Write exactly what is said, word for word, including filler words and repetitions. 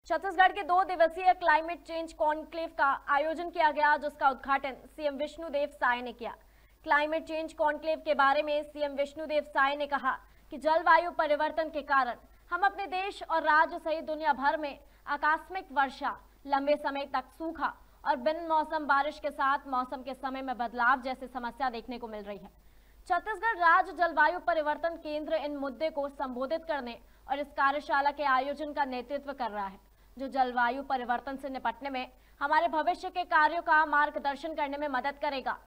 छत्तीसगढ़ के दो दिवसीय क्लाइमेट चेंज कॉन्क्लेव का आयोजन किया गया, जिसका उद्घाटन सीएम विष्णुदेव साय ने किया। क्लाइमेट चेंज कॉन्क्लेव के बारे में सीएम विष्णुदेव साय ने कहा कि जलवायु परिवर्तन के कारण हम अपने देश और राज्य सहित दुनिया भर में आकस्मिक वर्षा, लंबे समय तक सूखा और बिन मौसम बारिश के साथ मौसम के समय में बदलाव जैसी समस्या देखने को मिल रही है। छत्तीसगढ़ राज्य जलवायु परिवर्तन केंद्र इन मुद्दे को संबोधित करने और इस कार्यशाला के आयोजन का नेतृत्व कर रहा है, जो जलवायु परिवर्तन से निपटने में हमारे भविष्य के कार्यों का मार्गदर्शन करने में मदद करेगा।